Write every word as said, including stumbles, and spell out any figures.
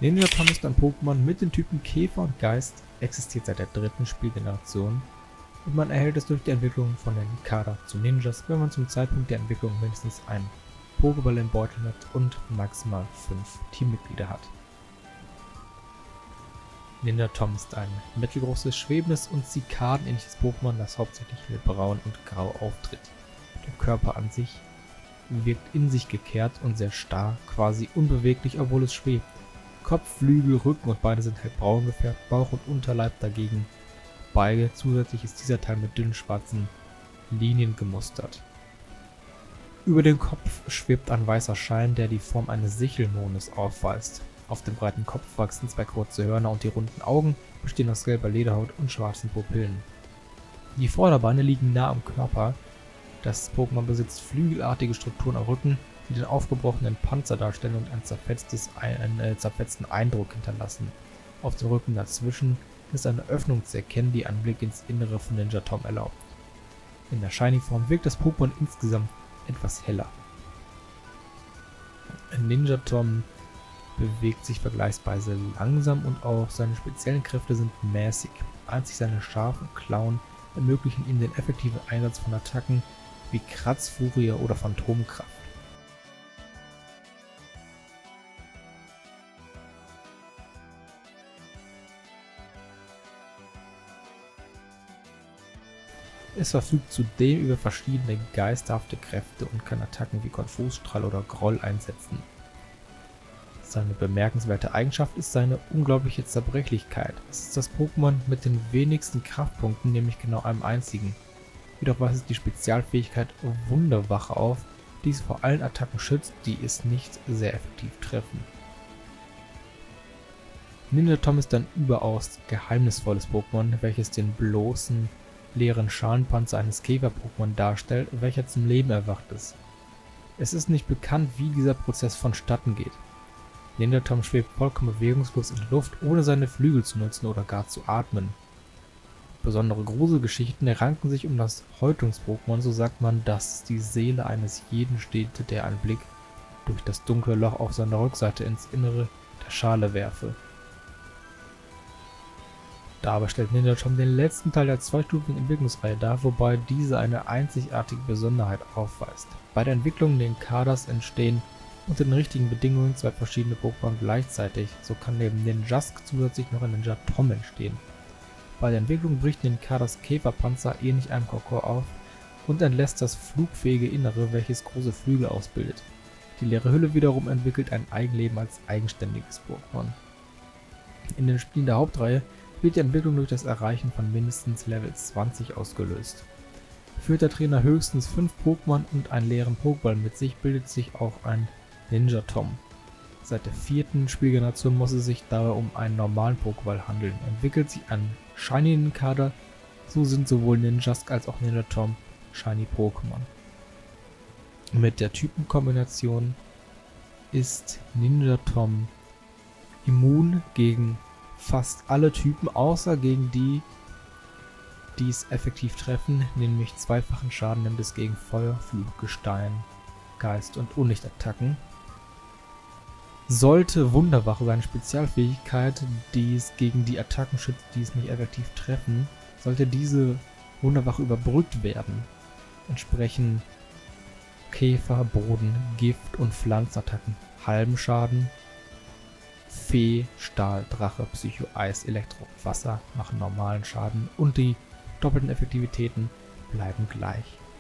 Ninja Tom ist ein Pokémon mit den Typen Käfer und Geist, existiert seit der dritten Spielgeneration und man erhält es durch die Entwicklung von den Kader zu Ninjas, wenn man zum Zeitpunkt der Entwicklung mindestens einen Pokéball im Beutel hat und maximal fünf Teammitglieder hat. Ninja Tom ist ein mittelgroßes, schwebendes und zikadenähnliches Pokémon, das hauptsächlich hellbraun und grau auftritt. Der Körper an sich wirkt in sich gekehrt und sehr starr, quasi unbeweglich, obwohl es schwebt. Kopf, Flügel, Rücken und Beine sind hellbraun gefärbt, Bauch und Unterleib dagegen beige. Zusätzlich ist dieser Teil mit dünnen schwarzen Linien gemustert. Über dem Kopf schwebt ein weißer Schein, der die Form eines Sichelmondes aufweist. Auf dem breiten Kopf wachsen zwei kurze Hörner und die runden Augen bestehen aus gelber Lederhaut und schwarzen Pupillen. Die Vorderbeine liegen nah am Körper. Das Pokémon besitzt flügelartige Strukturen am Rücken, die den aufgebrochenen Panzer darstellen und ein zerfetztes, einen äh, zerfetzten Eindruck hinterlassen. Auf dem Rücken dazwischen ist eine Öffnung zu erkennen, die einen Blick ins Innere von Ninja Tom erlaubt. In der Shiny-Form wirkt das Pokémon insgesamt etwas heller. Ninja Tom bewegt sich vergleichsweise langsam und auch seine speziellen Kräfte sind mäßig. Einzig seine scharfen Klauen ermöglichen ihm den effektiven Einsatz von Attacken wie Kratzfurie oder Phantomkraft. Es verfügt zudem über verschiedene geisterhafte Kräfte und kann Attacken wie Konfusstrahl oder Groll einsetzen. Seine bemerkenswerte Eigenschaft ist seine unglaubliche Zerbrechlichkeit. Es ist das Pokémon mit den wenigsten Kraftpunkten, nämlich genau einem einzigen. Jedoch weist es die Spezialfähigkeit Wunderwache auf, die es vor allen Attacken schützt, die es nicht sehr effektiv treffen. Ninja Tom ist ein überaus geheimnisvolles Pokémon, welches den bloßen, leeren Schalenpanzer eines Käfer-Pokémon darstellt, welcher zum Leben erwacht ist. Es ist nicht bekannt, wie dieser Prozess vonstatten geht. Ninja Tom schwebt vollkommen bewegungslos in der Luft, ohne seine Flügel zu nutzen oder gar zu atmen. Besondere Gruselgeschichten ranken sich um das Häutungs-Pokémon, so sagt man, dass die Seele eines jeden steht, der einen Blick durch das dunkle Loch auf seiner Rückseite ins Innere der Schale werfe. Dabei stellt Ninja Tom den letzten Teil der zweistufigen Entwicklungsreihe dar, wobei diese eine einzigartige Besonderheit aufweist. Bei der Entwicklung den Kaders entstehen unter den richtigen Bedingungen zwei verschiedene Pokémon gleichzeitig, so kann neben Ninjask zusätzlich noch ein Ninja Tom entstehen. Bei der Entwicklung bricht Ninjadas Käferpanzer ähnlich einem Kokon auf und entlässt das flugfähige Innere, welches große Flügel ausbildet. Die leere Hülle wiederum entwickelt ein Eigenleben als eigenständiges Pokémon. In den Spielen der Hauptreihe wird die Entwicklung durch das Erreichen von mindestens Level zwanzig ausgelöst. Führt der Trainer höchstens fünf Pokémon und einen leeren Pokéball mit sich, bildet sich auch ein Ninja Tom. Seit der vierten Spielgeneration muss es sich dabei um einen normalen Pokéball handeln. Entwickelt sich ein Shiny Kader, so sind sowohl Ninjask als auch Ninja Tom Shiny Pokémon. Mit der Typenkombination ist Ninja Tom immun gegen fast alle Typen, außer gegen die, die es effektiv treffen, nämlich zweifachen Schaden nimmt es gegen Feuer, Fluch, Gestein, Geist und Unlichtattacken. Sollte Wunderwache seine Spezialfähigkeit, die es gegen die Attacken schützt, die es nicht effektiv treffen, sollte diese Wunderwache überbrückt werden, entsprechen Käfer, Boden, Gift und Pflanzenattacken halben Schaden. Fee, Stahl, Drache, Psycho, Eis, Elektro, Wasser machen normalen Schaden und die doppelten Effektivitäten bleiben gleich.